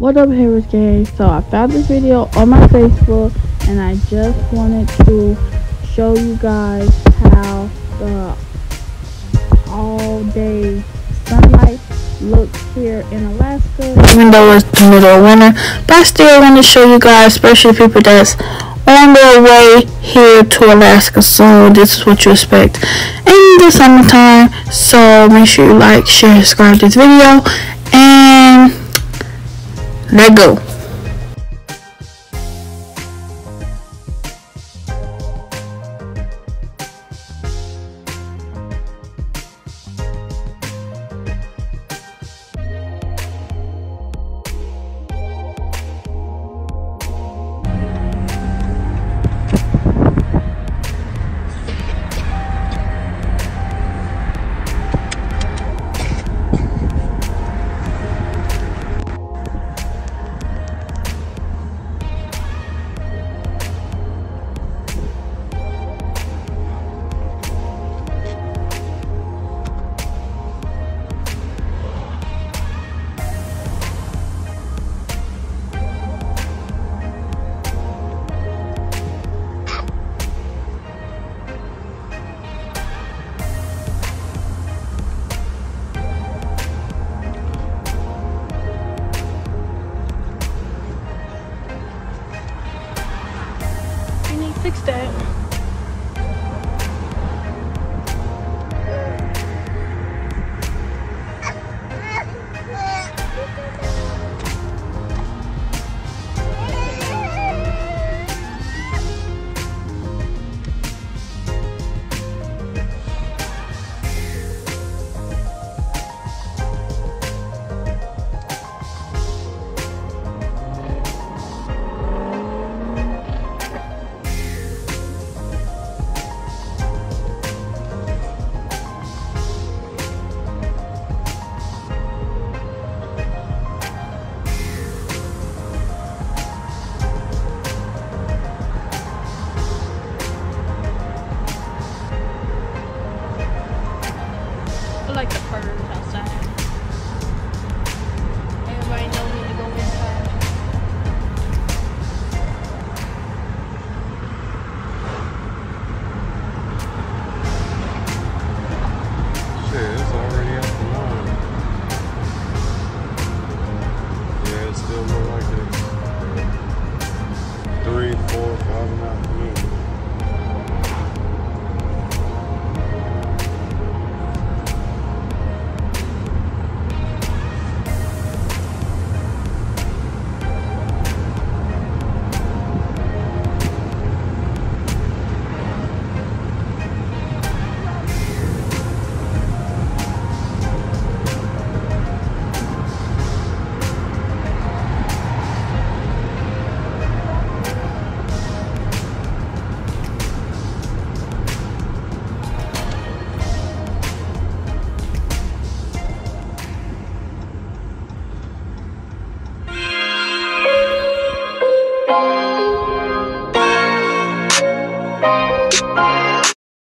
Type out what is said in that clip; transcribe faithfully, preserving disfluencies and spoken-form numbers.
What up, Harris gang? So I found this video on my Facebook and I just wanted to show you guys how the all day sunlight looks here in Alaska, even though it's the middle of winter. But I still want to show you guys, especially people that's on their way here to Alaska. So this is what you expect in the summertime. So make sure you like, share, subscribe to this video, and let go. Fix that.